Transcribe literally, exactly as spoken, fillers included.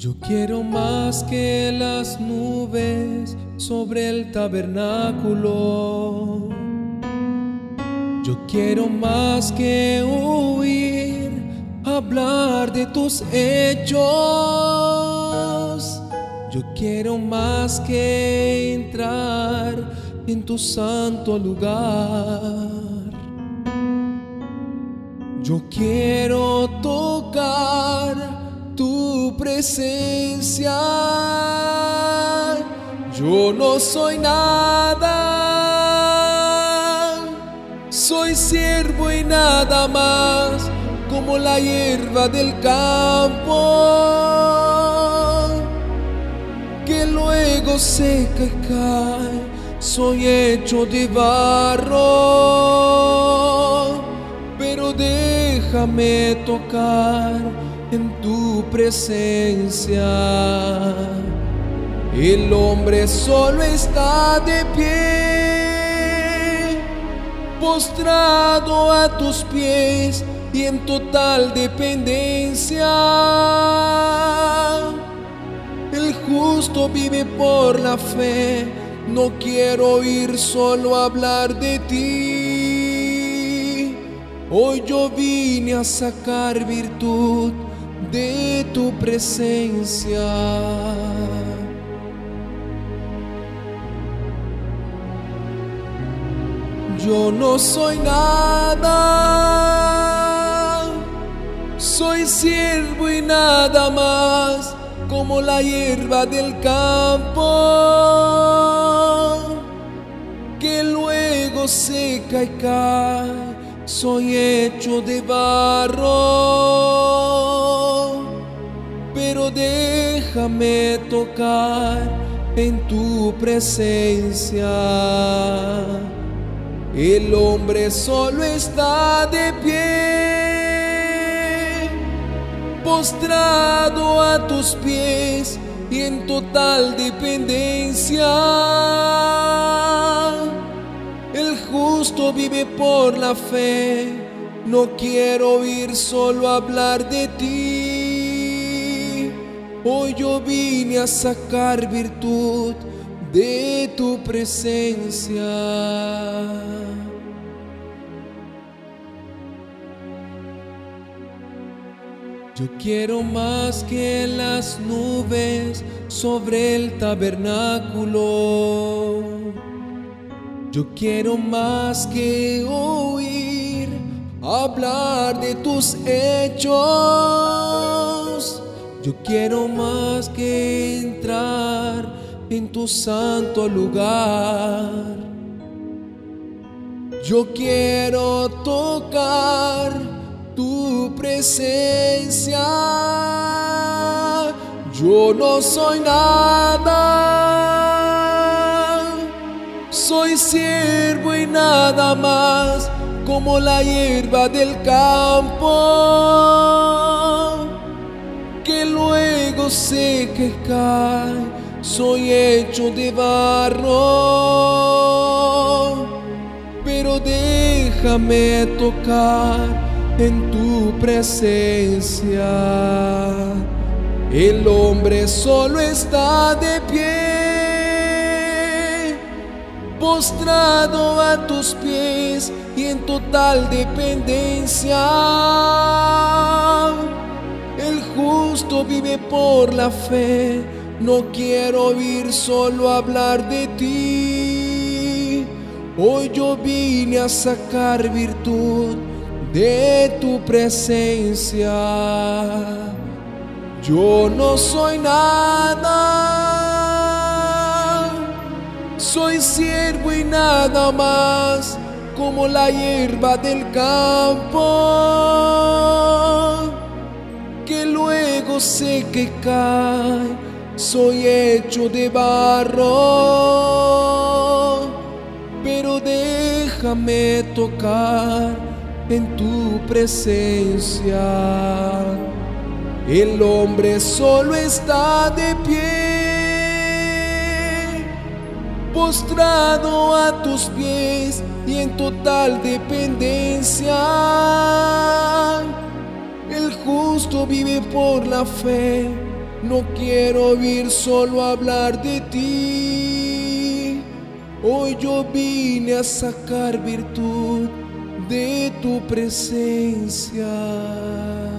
Yo quiero más que las nubes sobre el tabernáculo. Yo quiero más que huir, hablar de tus hechos. Yo quiero más que entrar en tu santo lugar. Yo quiero tocar tu presencia. Yo no soy nada, soy siervo y nada más, como la hierba del campo, que luego seca y cae. Soy hecho de barro, pero déjame tocar en tu presencia. El hombre solo está de pie, postrado a tus pies y en total dependencia. El justo vive por la fe. No quiero oír solo hablar de ti. Hoy yo vine a sacar virtud de tu presencia. Yo no soy nada, soy siervo y nada más, como la hierba del campo, que luego seca y cae. Soy hecho de barro, pero déjame tocar en tu presencia. El hombre solo está de pie, postrado a tus pies y en total dependencia. El justo vive por la fe. No quiero oír solo hablar de ti. Hoy yo vine a sacar virtud de tu presencia. Yo quiero más que las nubes sobre el tabernáculo. Yo quiero más que oír hablar de tus hechos. Yo quiero más que entrar en tu santo lugar. Yo quiero tocar tu presencia. Yo no soy nada, soy siervo y nada más, como la hierba del campo, que luego seca y cae. Soy hecho de barro, pero déjame tocar en tu presencia. El hombre solo está de pie, postrado a tus pies y en total dependencia. El justo vive por la fe. No quiero oír solo hablar de ti. Hoy yo vine a sacar virtud de tu presencia. Yo no soy nada, soy siervo y nada más, como la hierba del campo, que luego seca y cae. Soy hecho de barro, pero déjame tocar en tu presencia. El hombre solo está de pie, postrado a tus pies y en total dependencia. El justo vive por la fe. No quiero oír solo hablar de ti. Hoy yo vine a sacar virtud de tu presencia.